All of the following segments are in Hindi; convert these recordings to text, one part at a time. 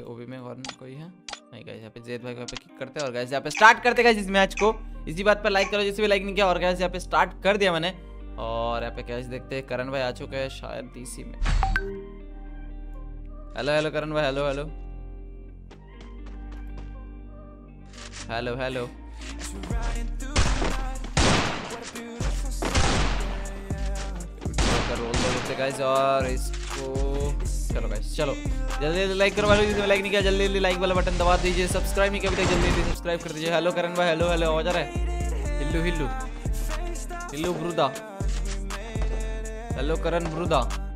पे ओबी में और कोई है नहीं गाइस। यहाँ पे जेद भाई को यहाँ पे किक करते हैं और गाइस यहाँ पे स्टार्ट करते गाइस इस मैच को। इसी बात पर लाइक करो जिससे भी लाइक नहीं किया। और गाइस यहाँ पे स्टार्ट कर दिया मैंने। और यहाँ पे गाइस देखते हैं करण भाई आ चुके हैं शायद डीसी में। हेलो हेलो करण भाई, हेलो हेलो हेलो हेलो। रोल देते गाइस और इसको चलो गाइस चलो जल्दी जल्दी लाइक करो भाई, जिसने लाइक नहीं किया जल्दी जल्दी लाइक वाला बटन दबा दीजिए। सब्सक्राइब नहीं किया अभी तक जल्दी जल्दी सब्सक्राइब कर दीजिए। हेलो करण भाई, हेलो हेलो आवाज आ रहा है? हिल्लू हिल्लू हिल्लू ब्रूदा, हेलो करण ब्रूदा,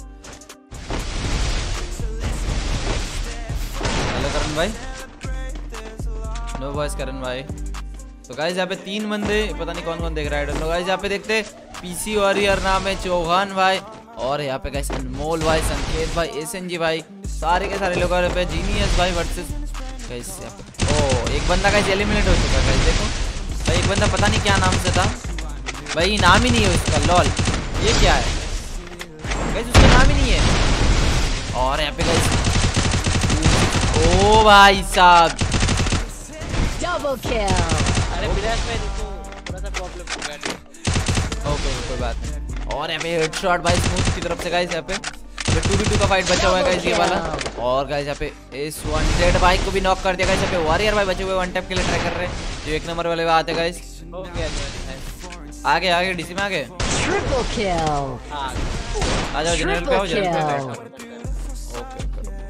हेलो करण भाई, नो वॉइस करण भाई। तो गाइस यहाँ पे 3 बंदे, पता नहीं कौन कौन देख रहा है, आई डोंट नो गाइस। यहाँ पे देखते पीसी वॉरियर नाम है, चौहान भाई और यहाँ पे गाइस अनमोल भाई, संकेत भाई, एसएनजी भाई, सारे के सारे लोग यहाँ पे जीनियस भाई वर्सेस गाइस। यहाँ पे ओ एक बंदा गाइस एलिमिनेट हो चुका है गाइस, देखो भाई। एक बंदा पता नहीं क्या नाम से था भाई, नाम ही नहीं है उसका, लॉल ये क्या है गाइस, उसका नाम ही नहीं है। और यहाँ पे गाइस ओ भाई साहब डबल किल। अरे विराट में रुको, थोड़ा सा प्रॉब्लम हो गया। ओके कोई बात नहीं। और यहाँ पे हेडशॉट भाई स्मूथ की तरफ से गाइस। यहाँ पे 2v2 का फाइट बचा हुआ है गाइस ये वाला। और गाइस यहाँ पे एस 100 भाई को भी नॉक कर दिया गाइस। यहाँ पे वॉरियर भाई बचे हुए वन टैप के लिए ट्राई कर रहे हैं, जो 1 नंबर वाले आते गाइस। हो गया आगे आगे डीसी में आगे, ट्रिपल किल। आ जाओ जनरल पे, आओ जनरल पे। ओके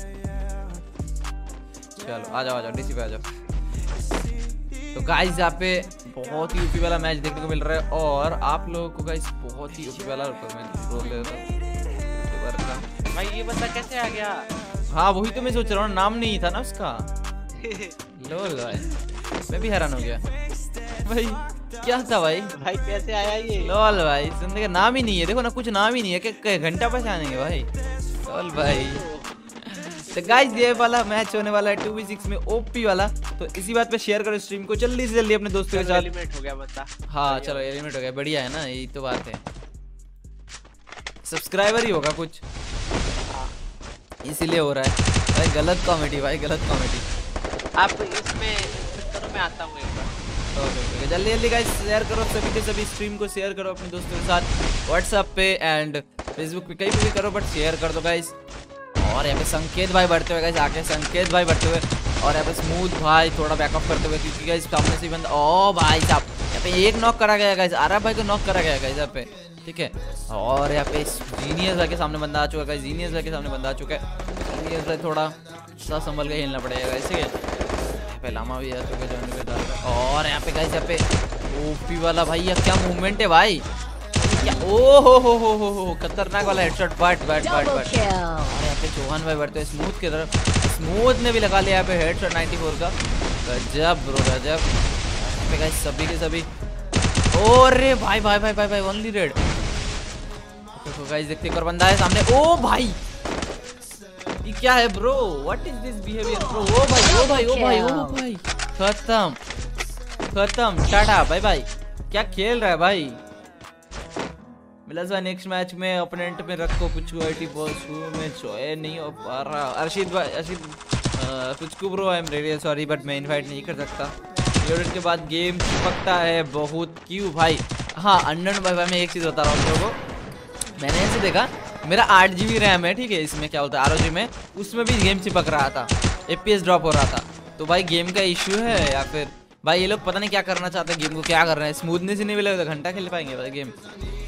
चलो आ जाओ डीसी पे आ जाओ। तो गाइस यहाँ पे बहुत ही यूपी वाला मैच देखने को मिल रहा है और आप लोगों को गाइस बहुत ही यूपी वाला रोल दे देता हूं भाई। ये बंदा कैसे आ गया? हाँ वही तो मैं सोच रहा हूँ, नाम नहीं था ना उसका। लोल भाई मैं भी हैरान हो गया भाई, क्या था भाई? भाई कैसे आया ये? लोल भाई जिंदगी का नाम ही नहीं है, देखो ना कुछ नाम ही नहीं है, क्या घंटा पैसे आएंगे भाई। लोल भाई तो गाइस ये वाला मैच होने वाला है 2v6 में ओपी वाला। तो इसी बात पे शेयर करो स्ट्रीम को जल्दी से जल्दी अपने दोस्तों के साथ। एलिमिनेट हो गया बंदा। हाँ चलो एलिमिनेट हो गया, बढ़िया है ना, यही तो बात है। सब्सक्राइबर ही होगा कुछ इसीलिए हो रहा है भाई। गलत कॉमेडी भाई, गलत कॉमेडी। आप इसमें करो, मैं आता हूँ एक बार। ओके जल्दी जल्दी गाइस शेयर करो सभी के सभी, स्ट्रीम को शेयर करो अपने दोस्तों के साथ, व्हाट्सएप पे एंड फेसबुक पे, कहीं पे भी करो बट शेयर कर दो गाइस। और यहाँ पे संकेत भाई बढ़ते हुए गाइस, आके संकेत भाई बढ़ते हुए। और यहाँ पे स्मूथ भाई थोड़ा बैकअप करते हुए, क्योंकि गाइस सामने से बंदा, ओ भाई साहब यहाँ पे एक नॉक करा गया गाइस, आरब भाई को नॉक करा गया गाइस यहाँ पे, ठीक है। और यहाँ पे जीनियस भाई के सामने बंदा आ चुका है, जीनियस भाई के सामने बंदा आ चुका है। जीनियस भाई थोड़ा सा संभल के खेलना पड़ेगा गाइस, ठीक है। यहाँ पे लामा भी आ चुका है। और यहाँ पे गाइस यहाँ पे ओपी वाला भाई, यह क्या मूवमेंट है भाई, क्या ओ हो खतरनाक वाला हेडशॉट, बट यहाँ पे चौहान भाई बढ़ते हैं स्मूथ की तरफ। स्मूथ ने भी लगा लिया यहाँ पे हेडशॉट 94 का, गजब ब्रो गजब। यहाँ पे गाइस सभी के सभी, ओरे भाई भाई भाई भाई भाई ओनली रेड। तो गाइस देखते एक और बंदा है सामने, ओ भाई ये क्या है bro, what is this behaviour bro. ओ भाई ओ भाई ओ भाई ओ भाई, खत्म टाटा बाय बाय। क्या खेल रहा है भाई। मिला नेक्स्ट मैच में ओपोनेंट में रखो पुचकू आईटी बॉस में चॉय नहीं हो पा रहा। अर्शिद भाई, अर्शिद पुचकू bro I am really sorry but मैं इनवाइट नहीं कर सकता, लोडेड के बाद गेम चिपकता है बहुत, क्यों भाई। हाँ अनन भाई मैं एक चीज़ बता रहा हूँ आप लोगों को, मैंने ऐसे देखा मेरा 8 GB रैम है, ठीक है। इसमें क्या होता है ROG में, उसमें भी गेम चिपक रहा था, FPS ड्रॉप हो रहा था। तो भाई गेम का इश्यू है या फिर भाई ये लोग पता नहीं क्या करना चाहते हैं, गेम को क्या कर रहे हैं, स्मूथनेस ही नहीं मिलेगा तो घंटा खेल पाएंगे भाई गेम।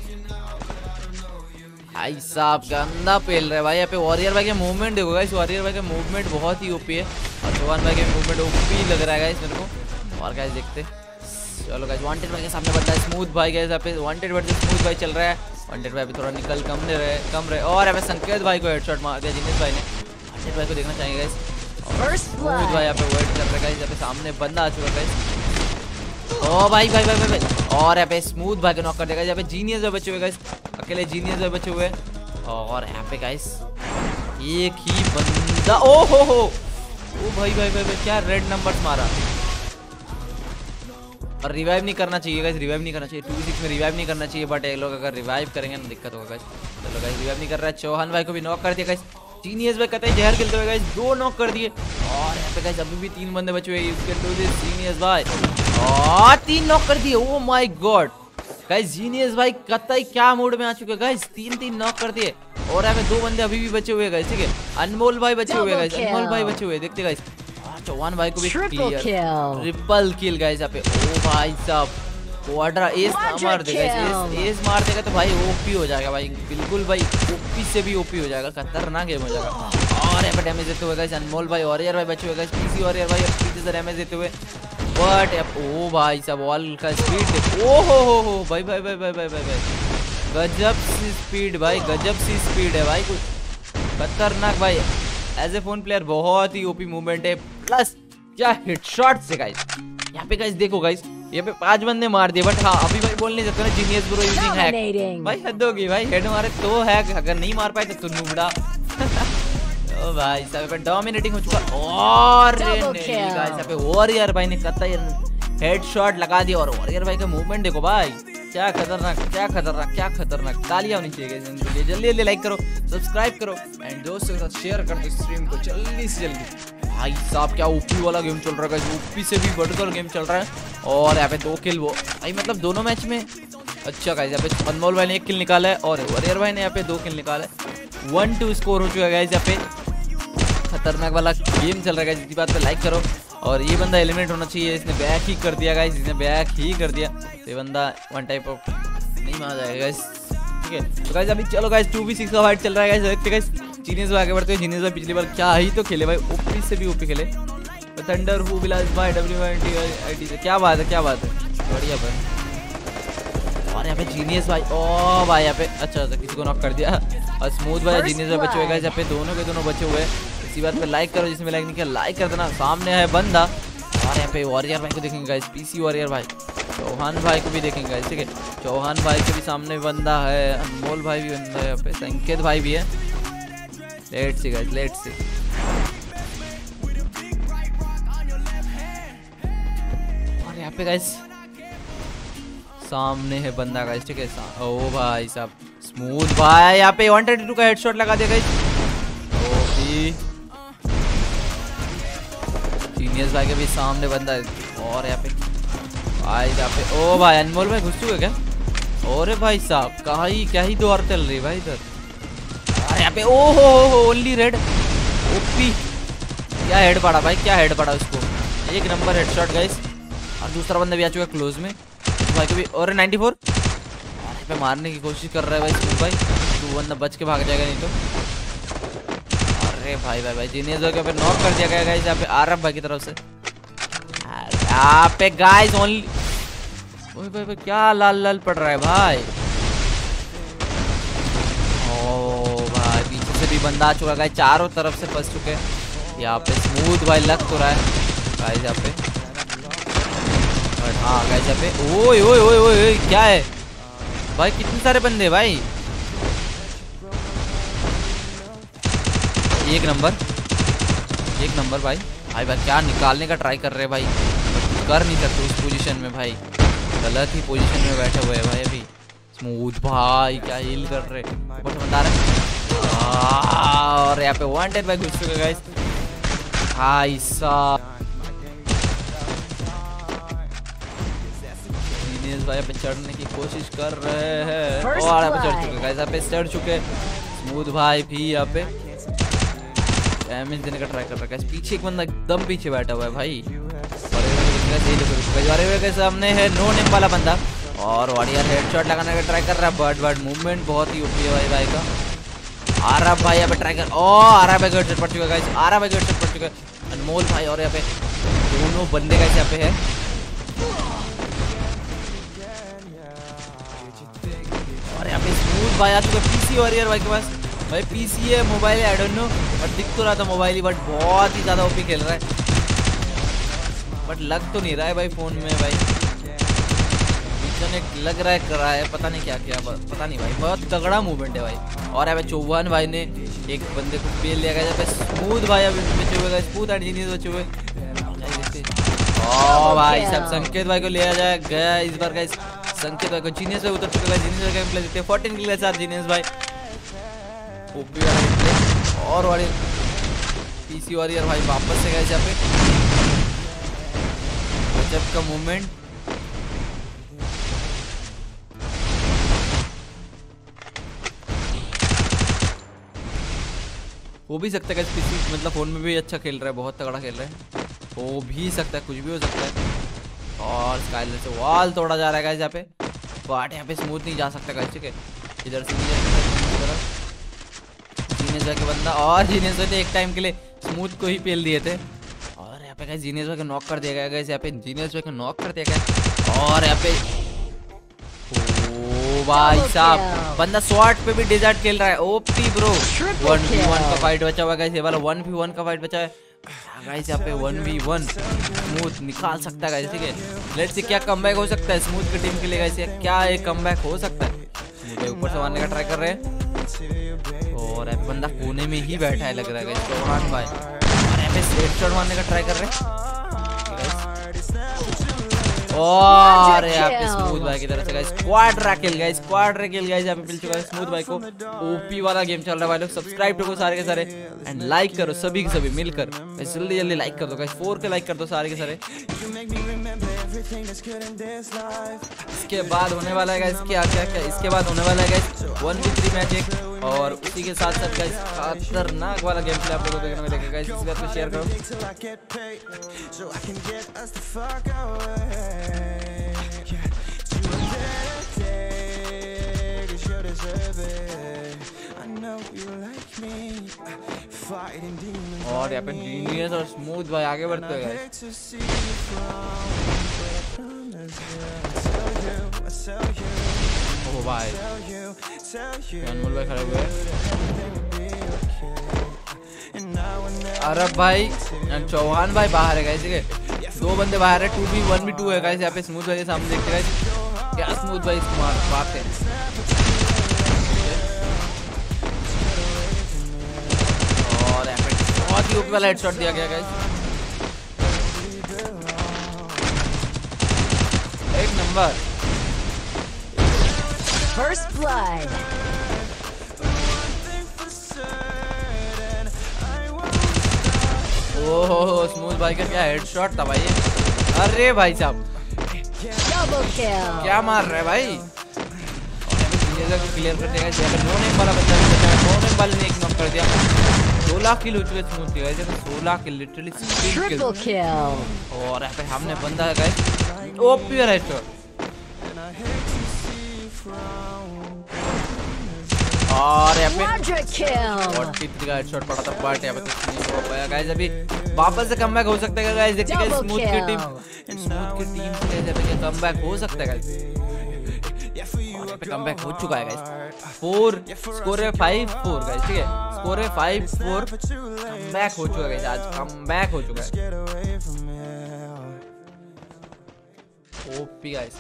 भाई साहब गंदा पेल रहा है भाई। यहाँ पे वॉरियर भाई के मूवमेंट देखो गाइस, वॉरियर भाई का मूवमेंट बहुत ही ओपी है और चौहान भाई के मूवमेंट ओपी लग रहा है गाइस मेरे को। और गाइस देखते चलो गाइस, वांटेड भाई के सामने बंदा है स्मूथ भाई, गाइस यहाँ पे वांटेड वर्सेस स्मूथ भाई चल रहा है। वांटेड भाई भी थोड़ा निकल कम रहे। और यहाँ पे संकेत भाई को हेडशॉट मार दिया जिनेश भाई ने। वांटेड भाई को देखना चाहेंगे गाइस। स्मूथ भाई यहाँ पे वेट कर रहा है गाइस, यहाँ पे सामने बंदा आ चुका है गाइस। ओ भाई भाई भाई भाई, और यहाँ पे स्मूथ भाई को नॉक कर देगा। यहाँ पे जीनियस भाई बचे हुए गाइस, अकेले जीनियस भाई बचे हुए। और यहाँ पे गाइस एक ही बंदा, ओ हो ओ भाई भाई भाई क्या रेड नंबर मारा। और रिवाइव नहीं करना चाहिए गाइस, रिवाइव नहीं करना चाहिए 2v6 में, रिवाइव नहीं करना चाहिए। बट ये लोग अगर रिवाइव करेंगे ना दिक्कत होगा गाइस। चलो गाइस रिवाइव नहीं कर रहा है, चौहान भाई को भी नॉक कर दिया गाइस। जीनियस भाई कहते हैं जहर खेलते हुए गाइस 2 नॉक कर दिए। और यहाँ पे गाइस अभी भी 3 बंदे बचे हुए, you can do this genius भाई। और 3 नॉक कर दिए, oh my god guys, genius भाई कतई क्या मूड में आ चुके हैं गाइस, 3 नॉक कर दिए। और यहाँ पे 2 बंदे अभी भी बचे हुए गाइस, ठीक है, अनमोल भाई बचे हुए गाइस, अनमोल भाई बचे हुए, देखते गाइस। चौहान भाई को भी क्लियर, ट्रिपल किल गाइस यहाँ पे। ओ भाई साहब क्वाड्रा एस मार देगा, एस मार देगा तो भाई ओपी हो जाएगा भाई, बिल्कुल भाई ओपी से भी ओपी हो जाएगा, खतरनाक गेम हो जाएगा। और यहाँ पे डैमेज देते हुए गाइस अनमोल भाई, वॉरियर भाई बचे हुए गाइस, पीसी वॉरियर भाई पीछे से डैमेज देते हुए। बट ओ भाई साहब वॉल का स्पीड, ओ हो भाई भाई भाई भाई भाई भाई गजब सी स्पीड भाई, गजब सी स्पीड है भाई, कुछ खतरनाक भाई। एज ए फोन प्लेयर बहुत ही ओपी मूवमेंट है, प्लस क्या हेडशॉट से गाइस। यहाँ पे गाइस देखो गाइस, यहाँ पे 5 बंदे मार दिए, बट हाँ अभी भाई बोल नहीं सकते ना जीनियस ब्रो यूजिंग हैक, भाई हद होगी भाई, हेड मारे तो हैक, अगर नहीं मार पाए तो नूबड़ा। ओ भाई साहब पे डोमिनेटिंग हो चुका, और गाइस यहाँ पे वॉरियर भाई ने कतई हेडशॉट लगा दिया। और वॉरियर भाई का मूवमेंट देखो भाई, क्या खतरनाक, क्या खतरनाक, क्या खतरनाक। तालियां होनी चाहिए इनके लिए, जल्दी जल्दी लाइक करो, सब्सक्राइब करो एंड दोस्तों के साथ शेयर कर दो स्ट्रीम को जल्दी से जल्दी। भाई साहब क्या ओपी वाला गेम चल रहा है, ओपी से भी बढ़कर गेम चल रहा है। और यहाँ पे 2 किल वो भाई, मतलब दोनों मैच में अच्छा गाइस। यहाँ पे अनमोल भाई ने 1 किल निकाला है और वॉरियर भाई ने यहाँ पे 2 किल निकाला है। 1-2 स्कोर हो चुका है गाइस, यहाँ पे खतरनाक वाला गेम चल रहा है गाइस। इसी बात पे लाइक करो। और ये बंदा एलिमिनेट होना चाहिए, इसने बैक ही कर दिया गाइस, इसने बैक ही कर दिया, तो ये बंदा वन टाइप ऑफ नहीं माना जाएगा गाइस, ठीक है। तो गाइस अभी चलो गाइस 2v6 का फाइट चल रहा है गाइस, देखते गाइस जीनियस भाई आगे बढ़ते हैं। जीनियस भाई पिछली बार क्या ही तो खेले भाई, ओपी से भी ओपी खेले, थंडर हु विलास भाई WNTID से, क्या बात है, क्या बात है, बढ़िया भाई। और यहाँ पे जीनियस भाई, ओ भाई यहाँ पे अच्छा किसी को नॉक कर दिया। और स्मूथ भाई जीनियस भाई बचे हुए गाइस, यहाँ पे दोनों के दोनों बचे हुए। इसी बात पे लाइक करो, जिसमें लाइक नहीं किया लाइक कर देना। सामने है बंदा, और यहाँ पे वॉरियर भाई को देखेंगे गाइस, पीसी वॉरियर भाई, चौहान भाई को भी देखेंगे गाइस, ठीक है। चौहान भाई के भी सामने बंदा है, अनमोल भाई भी बंदा है, यहाँ पे संकेत भाई भी है। Let's see guys, let's see. और यहाँ पे गाइस सामने है बंदा गाइस, ठीक है। ओ भाई साहब स्मूथ भाई यहाँ पे 132 का हेडशॉट लगा दिया गाइस। ओपी जीनियस भाई के भी सामने बंदा है। और यहाँ पे भाई, यहाँ पे ओ भाई अनमोल भाई घुस चुके क्या? और भाई साहब क्या ही दौर चल रही भाई इधर। और यहाँ पे ओ हो ओनली रेड, ओपी क्या हेड पड़ा भाई, क्या हेड पड़ा उसको, 1 नंबर हेडशॉट गाइस। और दूसरा बंदा भी आ चुका है क्लोज में, भाई को भी। और 94 पे मारने की कोशिश कर रहा है भाई स्मूथ भाई, तो बंदा बच के भाग जाएगा नहीं तो। अरे भाई भाई भाई जीनियस भाई पे नॉक कर दिया गया गाइस यहाँ पे आरफ भाई की तरफ से। यहाँ पे गाइस ओनली, ओए भाई भाई क्या लाल लाल पड़ रहा है भाई। ओ भाई पीछे से भी बंदा आ चुका है, चारों तरफ से फंस चुके हैं। यहाँ पे स्मूथ भाई लग तो रहा है गाइस यहाँ पे, हाँ गाइस यहाँ पे ओए ओए ओए ओए क्या है भाई, कितने सारे बंदे भाई। 1 नंबर भाई, भाई भाई क्या निकालने का ट्राई कर रहे हैं भाई, कर नहीं सकते उस पोजीशन में भाई, गलत ही पोजीशन में बैठे हुए हैं भाई अभी। स्मूथ भाई क्या हील कर रहे ऊपर से बता रहे। और यहाँ पे 110 भाई घुस चुके गाइस भाई साहब। जीनियस भाई पे चढ़ने की कोशिश कर रहे हैं, और यहाँ पे चढ़ चुके गाइस, यहाँ पे चढ़ चुके। स्मूथ भाई भी यहाँ पे डैमेज देने का ट्राई कर रहा है। पीछे एक बंदा एकदम पीछे बैठा हुआ है भाई, के सामने है नो नेम वाला बंदा, और वॉरियर हेडशॉट लगाने का ट्राई कर रहा है। बट मूवमेंट बहुत ही ओपी है भाई का। आरफ भाई यहाँ पे ट्राई कर, ओ आरफ भाई हेडशॉट पड़ चुका है गाइस, आरफ भाई हेडशॉट पड़ चुका है। अनमोल भाई और यहाँ पे दोनों बंदे गाइस यहाँ पे है। और यहाँ पे स्मूथ भाई आ चुका है पीसी वॉरियर भाई के पास। भाई पीसी है मोबाइल है आई डोंट नो, बट दिख तो रहा था मोबाइल ही, बट बहुत ही ज्यादा ओपी खेल रहा है, बट लग तो नहीं रहा है भाई फोन में भाई। एक लग रहा है कर रहा है, पता नहीं क्या किया, पता नहीं भाई, बहुत तगड़ा मूवमेंट है भाई। और यहाँ पे चौहान भाई ने एक बंदे को पेल लिया गया, स्मूथ भाई अभी बचे हुए, स्मूथ एंड जीनियस बचे हुए। ओ भाई सब संकेत भाई को लिया जाए गया इस बार गाइस, संकेत भाई को जीनियस भाई उतर चुके हैं। जीनियस भाई का प्ले देते हैं 14 किल के साथ जीनियस भाई ओपी वाला। और वाले पीसी वॉरियर भाई वापस से गाइस यहाँ पे गजब का मूवमेंट। हो भी सकता है गाइस पीसी मतलब फोन में भी अच्छा खेल रहा है, बहुत तगड़ा खेल रहा है, हो भी सकता है, कुछ भी हो सकता है। और स्काइलर से वॉल तोड़ा जा रहा है गाइस यहाँ पे, बट यहाँ पे स्मूथ नहीं जा सकता गाइस, ठीक है। इधर से जीनियस भाई के बंदा, और जीनियस भाई तो एक टाइम के लिए स्मूथ को ही पेल दिए थे, और यहाँ पे गाइस जीनियस भाई को नॉक कर दिया गया गाइस, यहाँ पे जीनियस भाई को नॉक कर दिया गया। और यहाँ पे ओ भाई साहब बंदा स्वॉर्ड पे भी डेजर्ट खेल रहा है, ओपी ब्रो। 1v1 का फाइट बचा हुआ गाइस, ये वाला 1v1 का फाइट बचा है गाइस, यहाँ पे 1v1 स्मूथ निकाल सकता है गाइस, ठीक है। लेट्स सी क्या कमबैक हो सकता है स्मूथ की टीम के लिए गाइस, क्या एक कमबैक हो सकता है। स्मूथ ऊपर से मारने का ट्राई कर रहे हैं, और यहाँ पे बंदा कोने में ही बैठा है लग रहा है गाइस, चौहान भाई, और यहाँ पे स्ट्रेट शॉट मारने का ट्राई कर रहे हैं, और यहाँ पे स्मूथ भाई की तरफ से guys quadra kill guys, quadra kill guys यहाँ पे मिल चुका है स्मूथ भाई को। ओपी वाला गेम चल रहा है भाई लोग, सब्सक्राइब करो सारे के सारे एंड लाइक करो सभी के सभी मिलकर, जल्दी जल्दी लाइक कर दो गाइस, 4 के लाइक कर दो सारे के सारे। इसके बाद होने वाला है गाइस क्या क्या क्या, इसके बाद होने वाला है गाइस 1v3 मैच एक, और उसी के साथ साथ गाइस खतरनाक वाला गेम प्ले आप लोगों को देखने को मिलेगा गाइस, इस बात को शेयर करो। और यहाँ पे जीनियस और स्मूथ भाई आगे बढ़ते हैं गाइस, ओ भाई अनमोल भाई खड़े हुए हैं, अरब भाई एंड चौहान भाई बाहर है गाइस, ठीक है। 2 बंदे बाहर है, 2v1v2 है गाइस यहाँ पे। स्मूथ भाई के सामने देखते गाइस, क्या स्मूथ भाई बात है, और यहाँ पे बहुत ही ऊपर वाला हेडशॉट दिया गया गाइस, एक नंबर। First blood. ओह स्मूथ भाई का क्या हेडशॉट था भाई, अरे भाई साहब Double kill. क्या मार रहा है भाई, को क्लियर कर देगा। नो नेम वाला बंदा भी बचा है, नो नेम वाले ने एक नॉक कर दिया। 16 किल हो चुके स्मूथ के guys, 16 kill literally, Triple kill. और यहाँ पे हमने बंदा है गाइस ओपी हेडशॉट, और यहाँ पे 43 का हेडशॉट पड़ा था, बट यहाँ पे कुछ नहीं हो पाया गाइस। अभी वापस से कमबैक हो सकता है गाइस, देखिए गाइस स्मूथ की टीम से जैसे कमबैक हो सकता है गाइस, यहाँ पे कमबैक हो चुका है गाइस। 4 स्कोर है 5-4 गाइस, ठीक है, स्कोर है 5-4, कमबैक हो चुका है गाइस, आज कमबैक हो चुका है ओपी गाइस।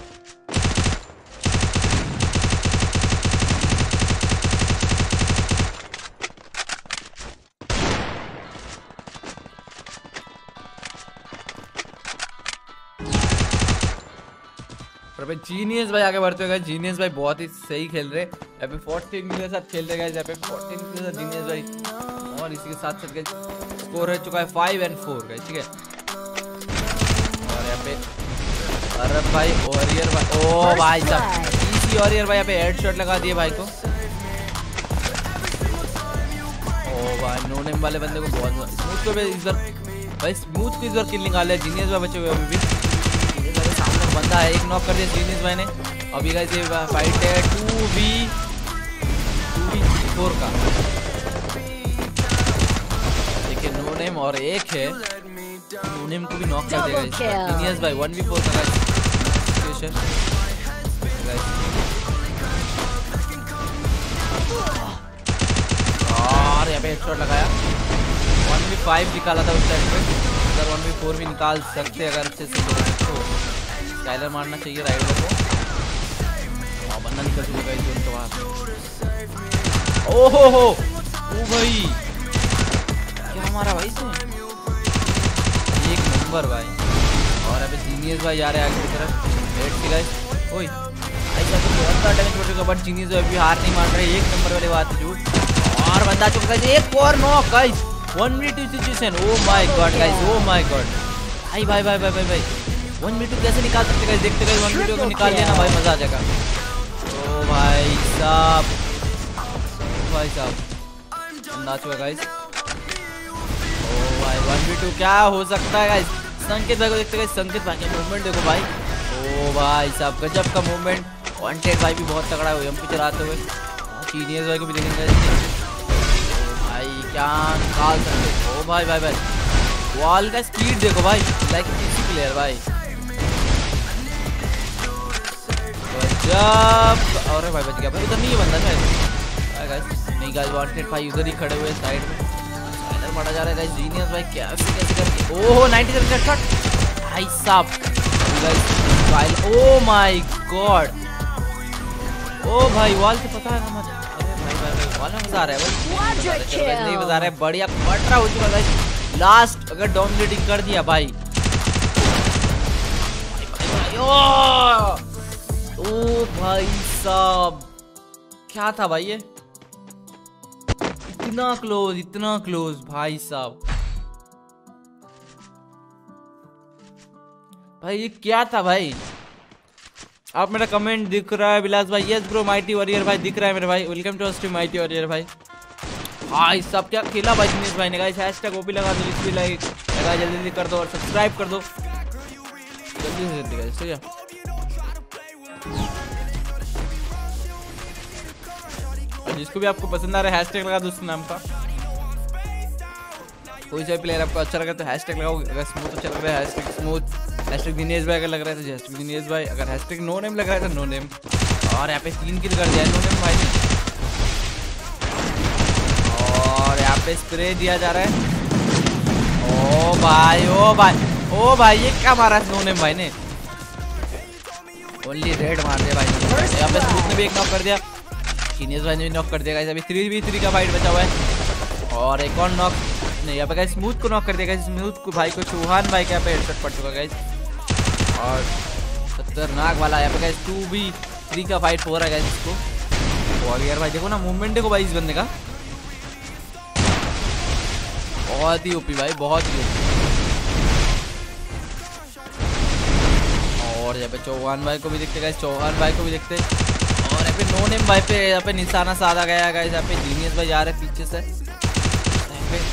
जीनियस भाई आगे बढ़ते हुए, जीनियस भाई बहुत ही सही खेल रहे, यहाँ पे 14 के साथ खेल रहे हैं, यहाँ पे 14 के साथ जीनियस भाई, और इसी के साथ साथ स्कोर हो चुका है 5-4 गाइस, ठीक है। और यहाँ पे अरब भाई वॉरियर भाई, ओ भाई साहब इसी वॉरियर भाई यहाँ पे हेडशॉट लगा दिए भाई को, ओ भाई नो नेम वाले बंदे को बहुत स्मूथ को इस बार भाई, स्मूथ को इस बार किल निकाला है। जीनियस भाई बचे हुए अभी भी, बंदा है, एक नॉक कर दिया जीनियस भाई ने। अभी गाइस ये फाइट है 2v4 का, देखिए नो नेम और एक है, नो नेम को भी नॉक कर देगा जीनियस भाई। 1v4 का गाइस, और यहाँ पे हेडशॉट लगाया, 1v5 निकाला था उस टाइम पे, अगर 1v4 भी निकाल सकते अगर अच्छे से तो स्काइलर मारना चाहिए राइडर को, और बंदा निकल चुका है जोन के बाहर। ओहो हो ओ भाई क्या मारा भाई इसने, एक नंबर भाई। और अभी जीनियस भाई जा रहे हैं आगे की तरफ, हेड से गाइस, ओए ऐसा तो बहुत सारा डैमेज हो चुका, बट जीनियस भाई अभी हार नहीं मान रहे, एक नंबर वाली बात है जो, और बंदा चुका है, एक और knock guys, 1v2 situation. Oh my god guys, oh my god भाई भाई भाई भाई भाई भाई 1v2 कैसे निकाल सकते गाइस? देखते गाइस 1v2 को निकाल लिया ना भाई, मजा आ जाएगा। ओ भाई साहब, भाई साहब नाचो गाइस। ओ भाई 1v2 क्या हो सकता है गाइस? संकेत भाई को देखते गाइस, संकेत भाई का मूवमेंट देखो भाई। ओ भाई साहब गजब का मूवमेंट। वांटेड भाई भी बहुत तगड़ा है एमपी चलाते हुए। जीनियस भाई को भी देखेंगे भाई, क्या निकाल सकते। ओ भाई भाई भाई वॉल का स्पीड देखो भाई, लाइक किसी प्लेयर भाई गजब। अरे भाई बच गया भाई, उधर नहीं है बंदा शायद गाइस। नहीं गाइस वांटेड भाई उधर ही खड़े हुए साइड में, इधर बढ़ा जा रहा है गाइस। जीनियस भाई कैसे करके, ओहो 97 का शॉट भाई साहब गाइस। ओ माय गॉड, ओ भाई वॉल से पता है ना मत। अरे भाई भाई भाई वॉल में मजा आ रहा है भाई, नहीं मजा आ रहा है, बढ़िया कटरा हो चुका गाइस। लास्ट अगर डोमिनेटिंग कर दिया भाई, भाई, भाई, ओ भाई साहब क्या था भाई ये? इतना क्लोज भाई साहब। भाई ये क्या था भाई? आप मेरा कमेंट दिख रहा है विलास भाई? यस ब्रो माइटी वॉरियर भाई दिख रहा है मेरे भाई। Welcome to stream mighty warrior भाई। भाई सब क्या खेला भाई दिनेश भाई ने गाइस। हैशटैग ओपी लगा दो, इस भी लाइक लगा, जल्दी कर दो और सब्सक्राइब कर दो जल्दी से जल्दी गाइस, ठीक है। जिसको भी आपको पसंद आ रहा है हैशटैग लगा दो उस नाम का। कोई सा प्लेयर आपको अच्छा लगा तो हैशटैग लगाओ। अगर स्मूथ अच्छा लग रहा है हैशटैग स्मूथ, हैशटैग दिनेश भाई अगर लग रहा है तो हैशटैग दिनेश भाई, अगर हैशटैग नो नेम लग रहा है तो नो नेम। और यहाँ पे 3 किल कर दिया नो नेम भाई ने। और यहाँ पे स्प्रे दिया जा रहा है। ओ भाई ओ भाई ओ भाई ये क्या मारा है नो नेम भाई ने? ओनली रेड मार दिया भाई ने। यहाँ पे स्मूथ ने भी एक नॉक कर दिया, दिनेश भाई ने भी नॉक कर दिया गाइस। अभी 3v3 का फाइट बचा हुआ है और एक और नॉक नहीं, यहाँ पे गाइस स्मूथ को नॉक कर दिया गाइस। स्मूथ को भाई को चौहान भाई के यहाँ पे हेडशॉट पड़ चुका गाइस। और खतरनाक वाला यहाँ पे गाइस 2v3 का फाइट हो रहा है गाइस इसको। और यार भाई देखो ना मूवमेंट देखो भाई इस बंदे का, बहुत ही ओपी भाई, बहुत ही ओपी। और यहाँ पे चौहान भाई को भी देखते गाइस, चौहान भाई को भी देखते। और यहाँ पे नो नेम भाई पे यहाँ पे निशाना साधा गया है गाइस। यहाँ पे जीनियस भाई जा रहे हैं पीछे से, यहाँ पे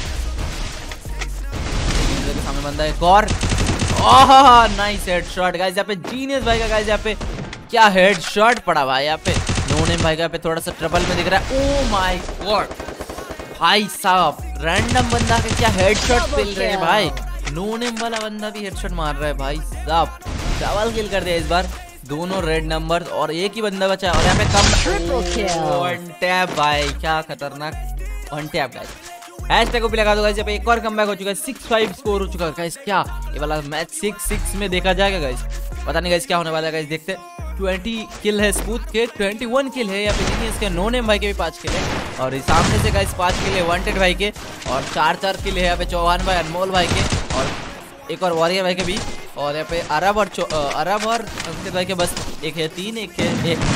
सामने बंदा है और ओह नाइस हेडशॉट गाइस। यहाँ पे जीनियस भाई का गाइस यहाँ पे क्या हेडशॉट पड़ा भाई। यहाँ पे नो नेम भाई का यहाँ पे थोड़ा सा ट्रबल में दिख रहा है। ओ माय गॉड भाई साहब रैंडम बंदा के क्या हेडशॉट मिल रहे हैं भाई। नो नेम वाला बंदा भी हेडशॉट मार रहा है भाई साहब। डबल किल कर दिया इस बार, दोनों रेड नंबर और एक ही बंदा बचा है। और यहाँ पे कम वन टैप भाई, क्या खतरनाक वन टैप गाइस। हैशटैग को भी लगा दो गाइस। यहाँ पे एक और कमबैक हो चुका है, 6-5 स्कोर हो चुका है गाइस। क्या ये वाला मैच 6-6 में देखा जाएगा गाइस? पता नहीं गाइस क्या होने वाला है गाइस, देखते। 20 किल है स्मूथ के, 21 किल है यहाँ पे जीनियस के, नो नेम भाई के भी 5 किल है। और सामने से गाइस 5 किल है वांटेड भाई के, और 4 किल है यहाँ पे चौहान भाई अनमोल भाई के, और एक और वॉरियर भाई के भी। और यहाँ पे अरब और अंकित भाई के बस एक है 3, एक है 1।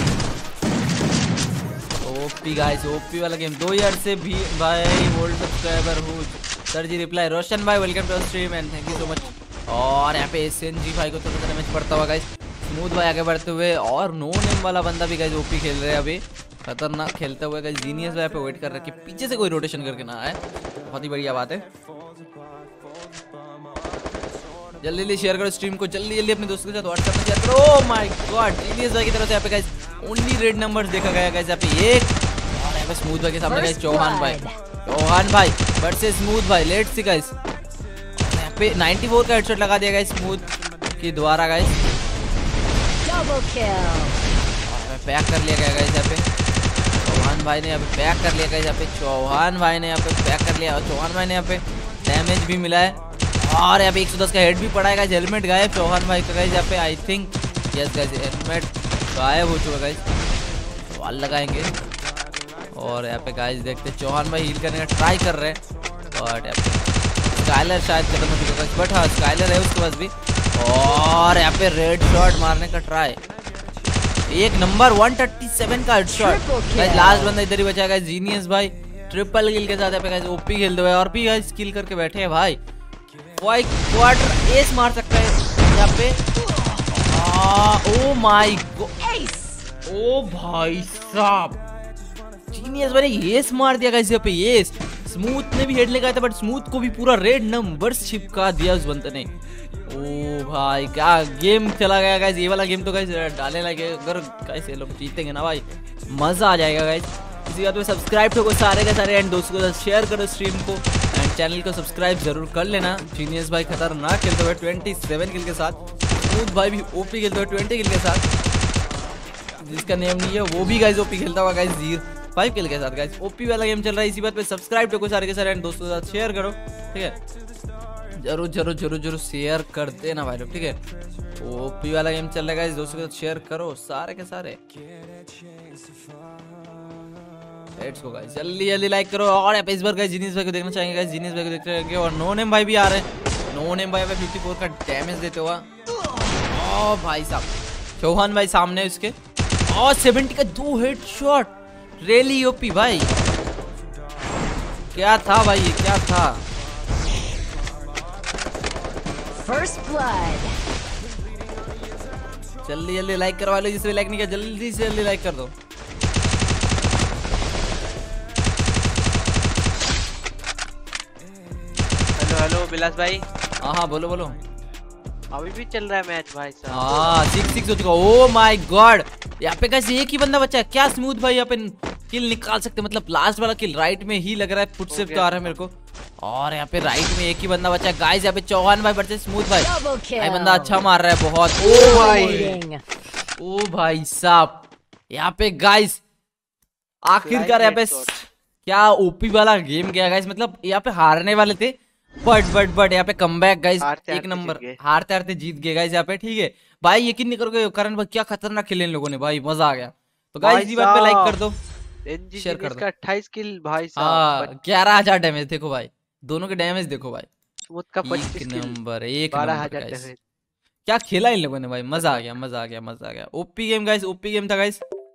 ओपी गाइस, ओपी वाला गेम। 2 ईयर से भी भाई ओल्ड सब्सक्राइबर हूँ सर जी। रिप्लाई रोशन भाई welcome to stream and thank you so much. और यहाँ पे SNG भाई को थोड़ा सा डैमेज पड़ता हुआ गाइस। स्मूथ भाई आगे बढ़ते हुए, और नो नेम वाला बंदा भी गाइस ओपी खेल रहे हैं अभी, खतरनाक खेलते हुए गाइस। जीनियस भाई पे वेट कर रहे हैं पीछे से कोई रोटेशन करके ना आए, बहुत ही बढ़िया बात है। जल्दी जल्दी शेयर करो स्ट्रीम को, जल्दी जल्दी अपने दोस्तों के साथ व्हाट्सएप में शेयर करो। ओह माय गॉड जीनियस भाई की तरफ से यहाँ पे गाइस ओनली रेड नंबर्स देखा गया गाइस। यहाँ पे एक, और यहाँ पे स्मूथ भाई के सामने गाइस चौहान भाई वर्सेस स्मूथ भाई। लेट्स सी गाइस, यहाँ पे 94 का हेडशॉट लगा दिया गाइस स्मूथ की द्वारा गाइस। पैक कर लिया गया गाइस यहाँ पे चौहान भाई ने, यहाँ पे पैक कर लिया गाइस। यहाँ पे चौहान भाई ने यहाँ पे पैक कर लिया, और चौहान भाई ने यहाँ पे डैमेज भी मिला है। और यहाँ पे 110 का हेड भी पड़ा है गाइस। हेलमेट गायब चौहान भाई का गाइस यहाँ पे, I think yes guys helmet गायब हो चुका गाइस। वाल लगाएंगे और यहाँ पे गाइस देखते चौहान भाई हील करने का ट्राई कर रहे हैं, बट यहाँ पे स्काइलर शायद खत्म हो चुका है, बट हाँ स्काइलर है उसके पास भी। और यहाँ पे रेड शॉट मारने का ट्राई, एक नंबर 137 का हेडशॉट गाइस। लास्ट बंदा इधर ही बचा गाइस जीनियस भाई। ट्रिपल किल के साथ यहाँ पे गाइस ओपी खेलते हुए और भी गाइस किल करके बैठे हैं भाई। कोई क्वार्टर एस मार सकता है यहाँ पे। ओ माय गॉड, ओ भाई साहब जीनियस भाई ने एस मार दिया गाइस यहाँ पे। एस स्मूथ ने भी हेड लगाया था बट स्मूथ को भी पूरा रेड नंबर्स चिपका दिया उस बंदे ने। ओ भाई क्या गेम चला गया गाइस। ये वाला गेम तो गाइस डालने लगे, अगर गाइस ये लोग जीतेंगे ना भाई मजा आ जाएगा गाइस। इसी बात पे सब्सक्राइब ठोको सारे के सारे एंड दोस्तों के साथ शेयर करो स्ट्रीम को एंड चैनल को सब्सक्राइब जरूर कर लेना। जीनियस भाई खतरनाक खेलते हुए 27 किल के साथ, स्मूथ भाई भी ओपी खेलते हुए 20 किल के साथ, जिसका नेम नहीं है वो भी गाइस ओपी खेलता हुआ गाइस 5 किल के साथ गाइस। ओपी वाला गेम चल रहा है। इसी बात पे सब्सक्राइब ठोको सारे के सारे एंड दोस्तों के साथ शेयर करो, ठीक है। जरूर जरूर जरूर जरूर शेयर कर देना भाई लोग, ठीक है। ओपी वाला गेम चल रहा है गाइस, दोस्तों के साथ शेयर करो सारे के सारे। लेट्स गो गाइस, जल्दी जल्दी लाइक करो। और इस बार गाइस जीनियस भाई को देखना चाहेंगे गाइस, जीनियस भाई को देखते रहेंगे। और नो नेम भाई भी आ रहे हैं। नो नेम भाई 54 का डैमेज देते हुआ। ओ भाई साहब चौहान भाई सामने उसके, और 70 का 2 हेडशॉट। रेली ओपी भाई, क्या था भाई ये, क्या था। First blood. जल्दी जल्दी लाइक करवा लो, जिसने लाइक नहीं किया जल्दी से जल्दी लाइक कर दो। हेलो हेलो बिलास भाई। हाँ बोलो बोलो। अभी भी चल रहा है मैच भाई साहब। हाँ 6-6 हो चुका। ओ माय गॉड, यहाँ पे कैसे एक ही बंदा बचा है क्या। स्मूथ भाई यहाँ पे किल निकाल सकते, मतलब लास्ट वाला किल राइट में ही लग रहा है, फुटस्टेप तो आ रहा है मेरे को। और यहाँ पे राइट में एक ही बंदा बचा है गाइस। यहाँ पे चौहान भाई बढ़ते स्मूथ भाई, भाई बंदा अच्छा मार रहा है बहुत। ओ भाई, ओ भाई साहब यहाँ पे गाइस आखिरकार यहाँ पे क्या ओपी वाला गेम गया गाइस। मतलब यहाँ पे हारने वाले थे बट यहाँ पे कमबैक गाइस, एक नंबर। हारते हारते जीत गए गाइस यहाँ पे, ठीक है भाई। यकीन नहीं करोगे करण भाई क्या खतरनाक खेले इन लोगों ने भाई, मजा आ गया। तो गाइस इसी बात पे लाइक कर दो, शेयर कर दो। 28 किल भाई साहब। हाँ 11,000 डैमेज देखो भाई, दोनों के डैमेज देखो भाई। स्मूथ का 25 एक किल, नंबर 12,000 गाइस। डैमेज। क्या खेला इन लोगों ने भाई, मजा आ गया मजा आ गया मजा आ गया। OP game guys, OP game था गाइस।